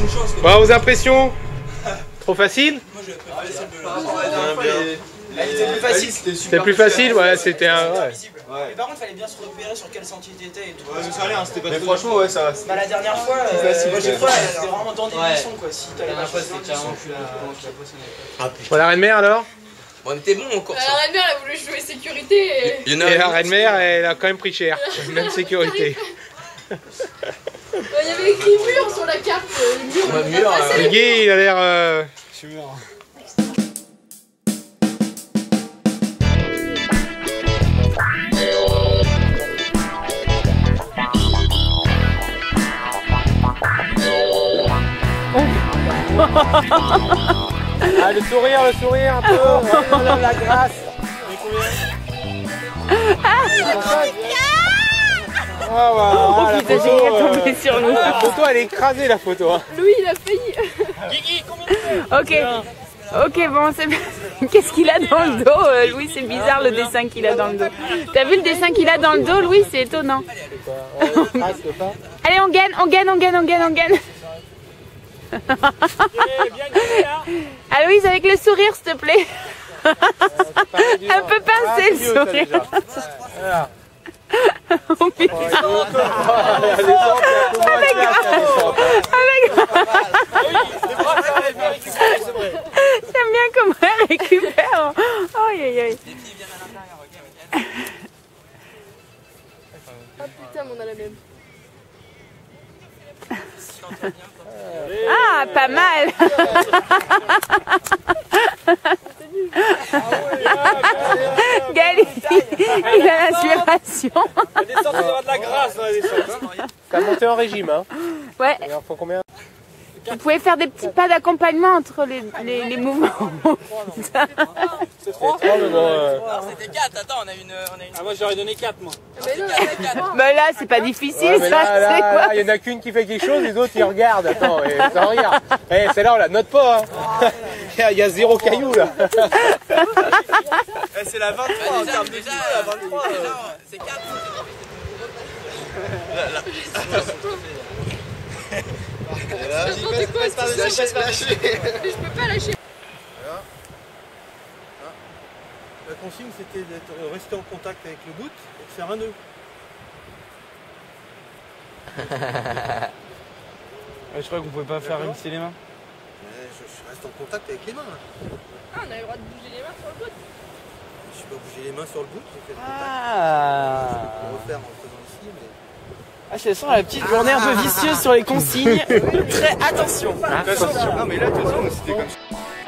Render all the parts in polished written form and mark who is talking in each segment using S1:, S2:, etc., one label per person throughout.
S1: une chance.
S2: Bon, vos impressions? Trop facile?
S1: Moi je préfère celle de la... Elle était plus facile.
S2: C'était plus facile, ouais, c'était un... Ouais.
S1: Mais par contre, fallait bien se repérer sur quel sentier t'étais et tout.
S3: Ouais, mais ça allait, hein, c'était pas
S4: Mais franchement, ouais, ça va.
S1: Bah la dernière fois, moi j'ai fois, c'était vraiment dans des buissons quoi. Si t'avais pas choisi des buissons.
S2: Bon, la reine-mère alors?
S5: Bon, on était bon encore.
S6: La reine-mère, elle a voulu jouer sécurité et...
S2: Et la reine-mère, elle a quand même pris cher. Même sécurité.
S6: Il y avait écrit mur sur la carte. Mur,
S2: Guy, il a l'air...
S3: Je suis mort.
S2: Ah, le sourire un peu. Oh, la grâce. Ah, voilà, la photo,
S7: sur nous.
S2: La photo, elle est écrasée, la photo. Hein.
S6: Louis, il a failli.
S3: Guigui, combien de temps?
S7: Ok, bon, c'est... Qu'est-ce qu'il a dans le dos, Louis? C'est bizarre le dessin qu'il a dans le dos. T'as vu le dessin qu'il a dans le dos, Louis? C'est étonnant. Allez, on gagne. Ah, Louise, avec le sourire, s'il te plaît. Un peu pincé le sourire. Oh putain. J'aime bien comment elle récupère. Oh, aïe aïe.
S6: Ah putain, mais on a la même.
S7: Ah, pas mal. Gali, il a l'inspiration.
S3: La descente, il y aura de la grâce dans la descente.
S2: T'as monté en régime, hein?
S7: Ouais.
S2: Il en faut combien?
S7: Vous pouvez faire des petits pas d'accompagnement entre les mouvements.
S3: C'est 3
S2: mais bon,
S5: C'était 4, attends, on a une...
S3: Ah, moi j'aurais donné 4, moi.
S6: Mais non,
S7: Mais là, c'est pas difficile,
S2: ouais, mais
S7: ça, c'est quoi?
S2: il y en a qu'une qui fait quelque chose, les autres ils regardent. Attends, sans rire. Eh, celle-là, on la note pas. Hein. Il y a 0 caillou là.
S3: C'est la 23 en termes de
S5: déjà,
S3: la 23.
S5: c'est 4.
S6: je peux pas lâcher.
S3: La consigne c'était de rester en contact avec le bout et de faire un nœud. Je crois qu'on pouvait pas faire rincer les mains. Je reste en contact avec les mains.
S6: Ah, on a le droit de bouger les mains sur le bout.
S3: Je suis pas bougé les mains sur le bout, j'ai fait le contact.
S4: Ah,
S3: Je peux refaire en le faisant ici, mais...
S4: ah c'est ça, la petite journée un peu vicieuse sur les consignes. Très attention.
S3: Non mais là de toute façon c'était comme ça.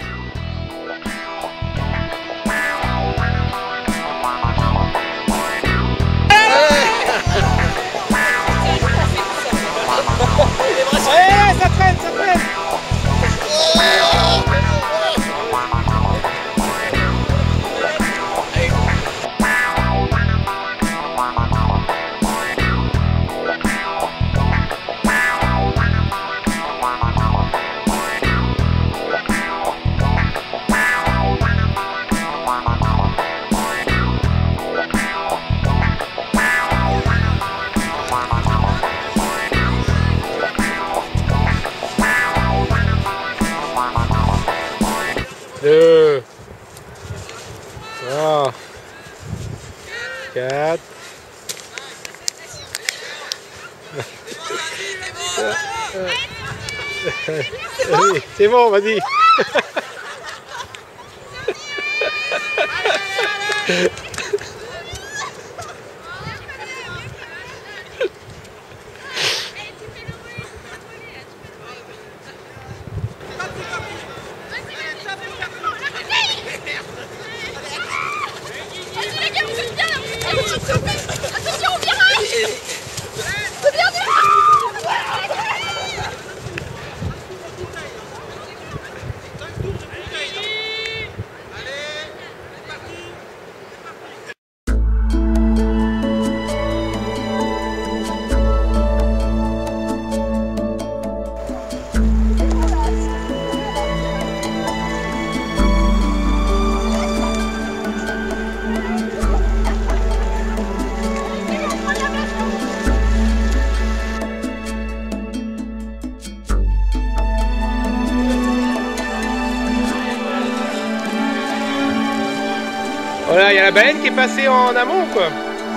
S2: Ça traîne. Deux, 3, 4. C'est bon, vas-y.
S6: Attention au virage.
S2: Voilà, il y a la baleine qui est passée en amont, quoi.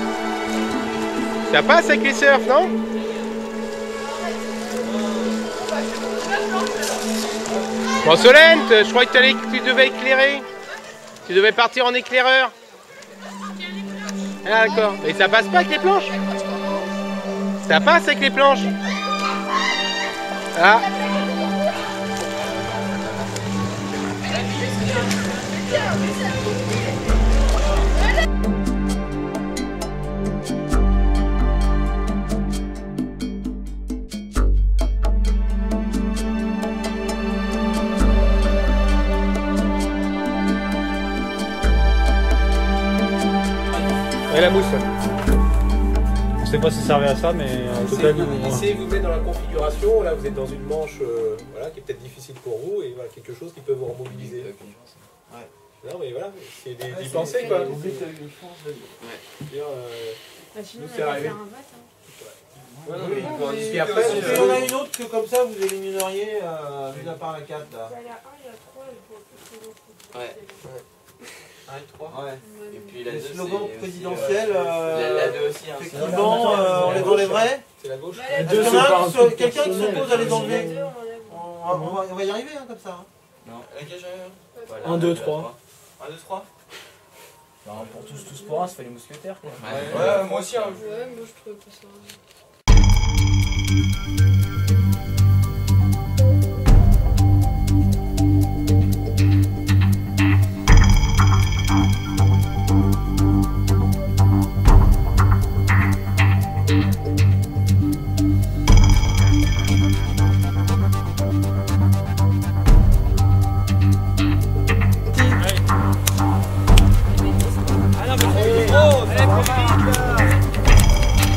S2: Ça passe avec les surfs, non? Bon, Solène, je crois que tu devais éclairer. Tu devais partir en éclaireur. Ah, d'accord. Mais ça passe pas avec les planches? Ça passe avec les planches? Ah.
S3: Et la mousse. Je sais pas si ça servait à ça, mais en tout cas,
S2: Essayez de vous mettre dans la configuration. Là, vous êtes dans une manche voilà, qui est peut-être difficile pour vous et voilà, quelque chose qui peut vous remobiliser. Ouais. Non, mais voilà, c'est d'y penser quoi. Nous, c'est arrivé. Oui, on en discute après.
S3: Si on a une autre que comme ça, vous élimineriez, mis à part la 4 là.
S6: Il y a la 1, il y a 3, elle pourra plus se
S5: Ouais. 1 et 3.
S3: Ouais.
S5: Et puis la 2,
S3: le slogan présidentiel,
S5: la 2 aussi.
S3: effectivement, on les enlèverait.
S2: C'est la gauche.
S3: Quelqu'un qui s'oppose à les enlever. On va y arriver hein, comme ça.
S5: Non.
S3: 1, 2, 3.
S5: 1, 2, 3.
S1: Pour tous pour un, ça fait les mousquetaires quoi.
S5: Ouais, moi aussi.
S6: Ouais, moi je trouve que ça.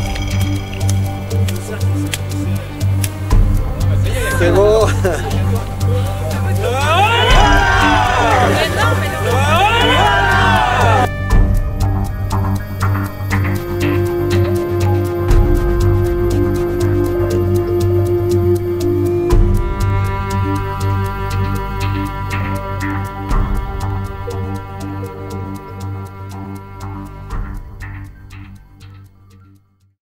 S3: C'est beau.